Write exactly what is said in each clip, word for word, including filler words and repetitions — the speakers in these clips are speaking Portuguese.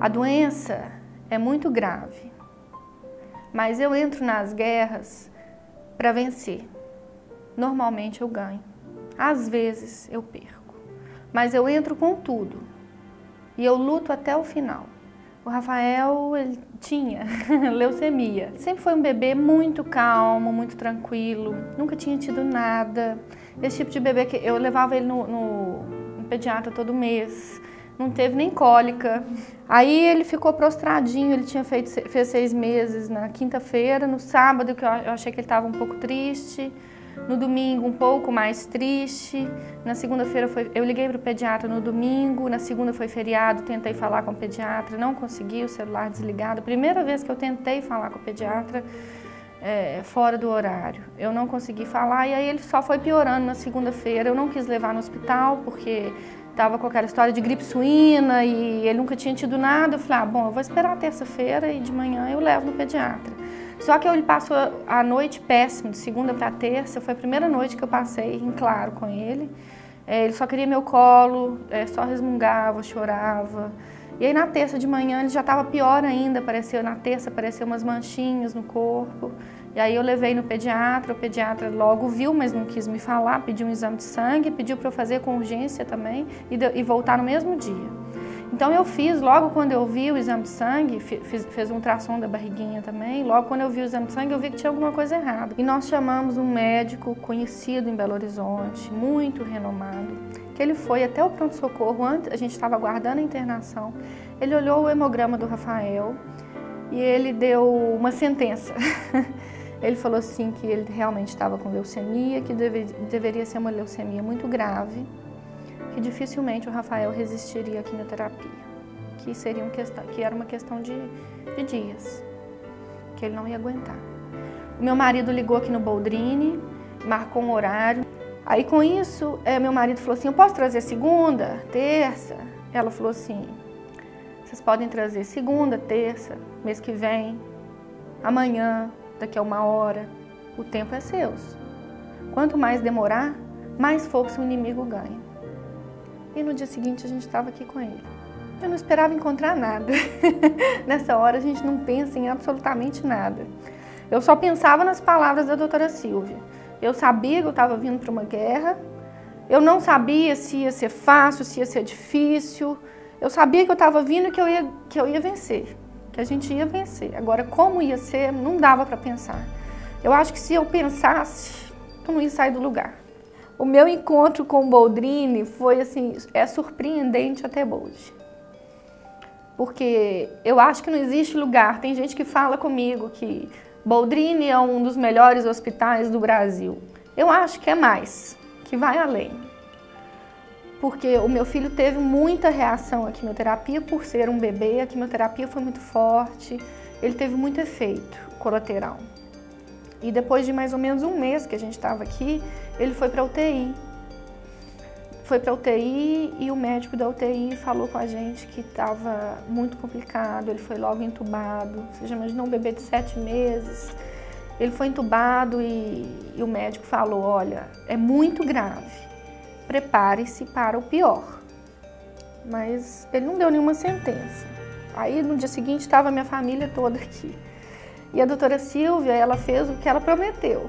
A doença é muito grave, mas eu entro nas guerras para vencer. Normalmente eu ganho, às vezes eu perco, mas eu entro com tudo e eu luto até o final. O Rafael, ele tinha leucemia. Sempre foi um bebê muito calmo, muito tranquilo, nunca tinha tido nada. Esse tipo de bebê que eu levava ele no, no, no pediatra todo mês, não teve nem cólica. Aí ele ficou prostradinho, ele tinha feito, fez seis meses na quinta-feira, no sábado que eu achei que ele estava um pouco triste, no domingo um pouco mais triste, na segunda-feira foi, eu liguei para o pediatra no domingo, na segunda foi feriado, tentei falar com o pediatra, não consegui, o celular desligado. Primeira vez que eu tentei falar com o pediatra é, fora do horário, eu não consegui falar e aí ele só foi piorando na segunda-feira. Eu não quis levar no hospital porque estava com aquela história de gripe suína e ele nunca tinha tido nada. Eu falei, ah, bom, eu vou esperar terça-feira e de manhã eu levo no pediatra. Só que ele passou a noite péssimo, de segunda para terça, foi a primeira noite que eu passei em claro com ele. É, ele só queria meu colo, é, só resmungava, chorava. E aí na terça de manhã ele já estava pior ainda, apareceu, na terça apareceu umas manchinhas no corpo. E aí eu levei no pediatra, o pediatra logo viu, mas não quis me falar, pediu um exame de sangue, pediu para eu fazer com urgência também e, de, e voltar no mesmo dia. Então eu fiz, logo quando eu vi o exame de sangue, fiz, fez um ultrassom da barriguinha também, logo quando eu vi o exame de sangue eu vi que tinha alguma coisa errada. E nós chamamos um médico conhecido em Belo Horizonte, muito renomado, que ele foi até o pronto-socorro, antes a gente estava aguardando a internação, ele olhou o hemograma do Rafael e ele deu uma sentença. Ele falou assim que ele realmente estava com leucemia, que deve, deveria ser uma leucemia muito grave, que dificilmente o Rafael resistiria à quimioterapia, que, seria uma questão, que era uma questão de, de dias, que ele não ia aguentar. O meu marido ligou aqui no Boldrini, marcou um horário. Aí com isso, é, meu marido falou assim, eu posso trazer segunda, terça? Ela falou assim, vocês podem trazer segunda, terça, mês que vem, amanhã, daqui a uma hora. O tempo é seu. Quanto mais demorar, mais força o inimigo ganha. E no dia seguinte a gente estava aqui com ele. Eu não esperava encontrar nada. Nessa hora a gente não pensa em absolutamente nada. Eu só pensava nas palavras da doutora Silvia. Eu sabia que eu estava vindo para uma guerra. Eu não sabia se ia ser fácil, se ia ser difícil. Eu sabia que eu estava vindo e que eu ia, que eu ia vencer. Que a gente ia vencer. Agora, como ia ser, não dava para pensar. Eu acho que se eu pensasse, eu não ia sair do lugar. O meu encontro com o Boldrini foi assim, é surpreendente até hoje. Porque eu acho que não existe lugar, tem gente que fala comigo que Boldrini é um dos melhores hospitais do Brasil. Eu acho que é mais, que vai além. Porque o meu filho teve muita reação à quimioterapia por ser um bebê, a quimioterapia foi muito forte, ele teve muito efeito colateral. E depois de mais ou menos um mês que a gente estava aqui, ele foi para U T I. Foi para U T I e o médico da U T I falou com a gente que estava muito complicado, ele foi logo entubado. Você já imaginou um bebê de sete meses? Ele foi entubado e, e o médico falou, olha, é muito grave, prepare-se para o pior. Mas ele não deu nenhuma sentença. Aí no dia seguinte estava a minha família toda aqui. E a doutora Silvia, ela fez o que ela prometeu.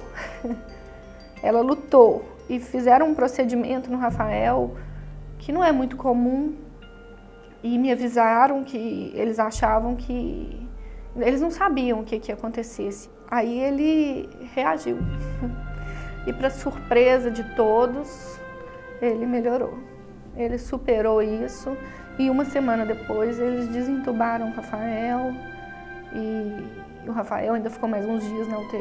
Ela lutou e fizeram um procedimento no Rafael que não é muito comum e me avisaram que eles achavam que... Eles não sabiam o que, que ia acontecer. Aí ele reagiu. E para surpresa de todos, ele melhorou. Ele superou isso e uma semana depois eles desentubaram o Rafael e... O Rafael ainda ficou mais uns dias na U T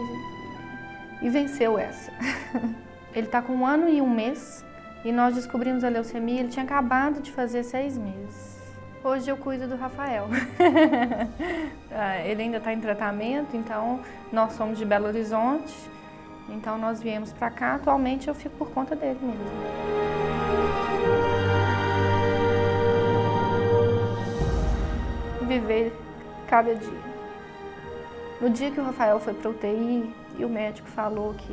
I e venceu essa. Ele está com um ano e um mês e nós descobrimos a leucemia, ele tinha acabado de fazer seis meses. Hoje eu cuido do Rafael. Ele ainda está em tratamento, então nós somos de Belo Horizonte, então nós viemos para cá. Atualmente eu fico por conta dele mesmo. Viver cada dia. No dia que o Rafael foi para U T I e o médico falou que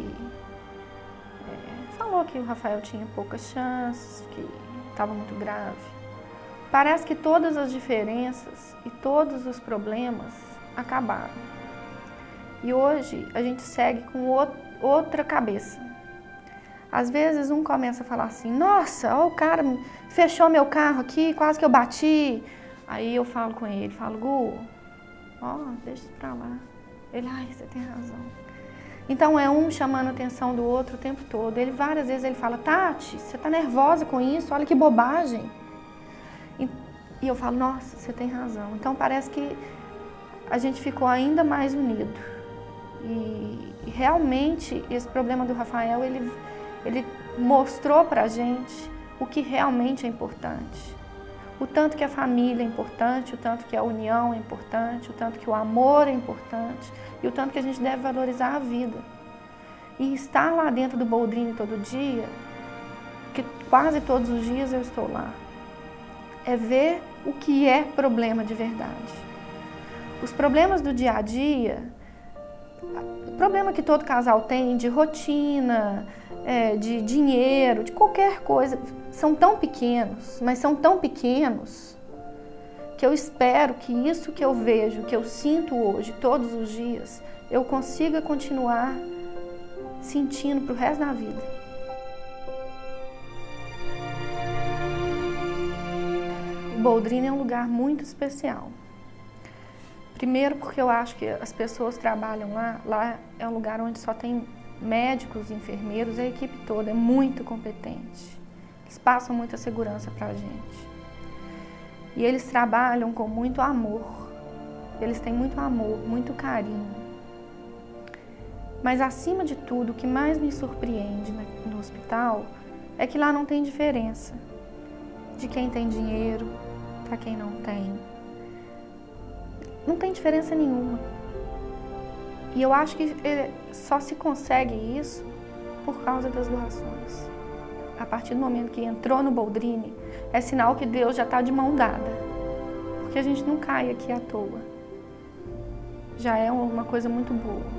é, falou que o Rafael tinha poucas chances, que estava muito grave. Parece que todas as diferenças e todos os problemas acabaram. E hoje a gente segue com outra cabeça. Às vezes um começa a falar assim, nossa, ó, o cara fechou meu carro aqui, quase que eu bati. Aí eu falo com ele, falo, Gu, ó, deixa isso pra lá. Ele, ai, você tem razão. Então é um chamando a atenção do outro o tempo todo. Ele várias vezes ele fala, Tati, você tá nervosa com isso? Olha que bobagem. E, e eu falo, nossa, você tem razão. Então parece que a gente ficou ainda mais unido. E, e realmente esse problema do Rafael, ele, ele mostrou pra gente o que realmente é importante. O tanto que a família é importante, o tanto que a união é importante, o tanto que o amor é importante e o tanto que a gente deve valorizar a vida. E estar lá dentro do Boldrini todo dia, que quase todos os dias eu estou lá, é ver o que é problema de verdade. Os problemas do dia a dia, o problema que todo casal tem de rotina, é, de dinheiro, de qualquer coisa, são tão pequenos, mas são tão pequenos que eu espero que isso que eu vejo, que eu sinto hoje, todos os dias, eu consiga continuar sentindo para o resto da vida. O Boldrini é um lugar muito especial. Primeiro porque eu acho que as pessoas trabalham lá, lá é um lugar onde só tem médicos, enfermeiros, a equipe toda é muito competente. Eles passam muita segurança para a gente. E eles trabalham com muito amor. Eles têm muito amor, muito carinho. Mas acima de tudo, o que mais me surpreende no hospital é que lá não tem diferença de quem tem dinheiro para quem não tem. Não tem diferença nenhuma. E eu acho que só se consegue isso por causa das doações. A partir do momento que entrou no Boldrini, é sinal que Deus já está de mão dada. Porque a gente não cai aqui à toa. Já é uma coisa muito boa.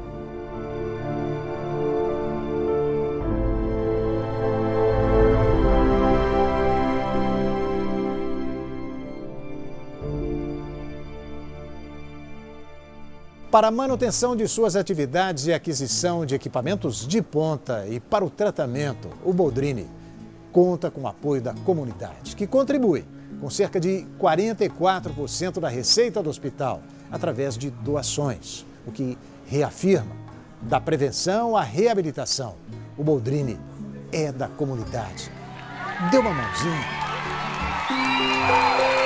Para a manutenção de suas atividades e aquisição de equipamentos de ponta e para o tratamento, o Boldrini conta com o apoio da comunidade, que contribui com cerca de quarenta e quatro por cento da receita do hospital, através de doações, o que reafirma da prevenção à reabilitação. O Boldrini é da comunidade. Dê uma mãozinha.